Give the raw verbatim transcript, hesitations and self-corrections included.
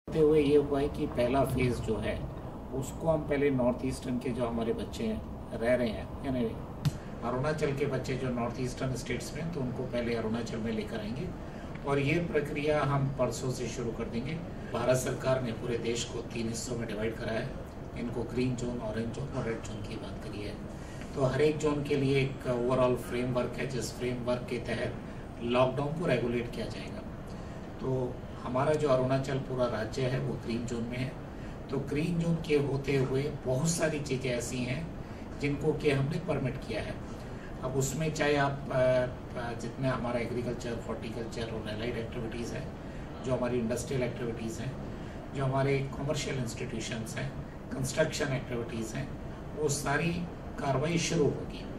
होते हुए ये हुआ है कि पहला फेज़ जो है उसको हम पहले नॉर्थ ईस्टर्न के जो हमारे बच्चे रह रहे हैं, यानी अरुणाचल के बच्चे जो नॉर्थ ईस्टर्न स्टेट्स में, तो उनको पहले अरुणाचल में लेकर आएंगे और ये प्रक्रिया हम परसों से शुरू कर देंगे। भारत सरकार ने पूरे देश को तीन हिस्सों में डिवाइड करा है। इनको ग्रीन जोन, ऑरेंज जोन और रेड जोन की बात करी है। तो हर एक जोन के लिए एक ओवरऑल फ्रेमवर्क है, जिस फ्रेमवर्क के तहत लॉकडाउन को रेगुलेट किया जाएगा। तो हमारा जो अरुणाचल पूरा राज्य है वो ग्रीन जोन में है। तो ग्रीन जोन के होते हुए बहुत सारी चीज़ें ऐसी हैं जिनको कि हमने परमिट किया है। अब उसमें चाहे आप जितने हमारा एग्रीकल्चर, हॉर्टिकल्चर और एलाइड एक्टिविटीज़ हैं, जो हमारी इंडस्ट्रियल एक्टिविटीज़ हैं, जो हमारे कमर्शियल इंस्टीट्यूशंस हैं, कंस्ट्रक्शन एक्टिविटीज़ हैं, वो सारी कार्रवाई शुरू होगी।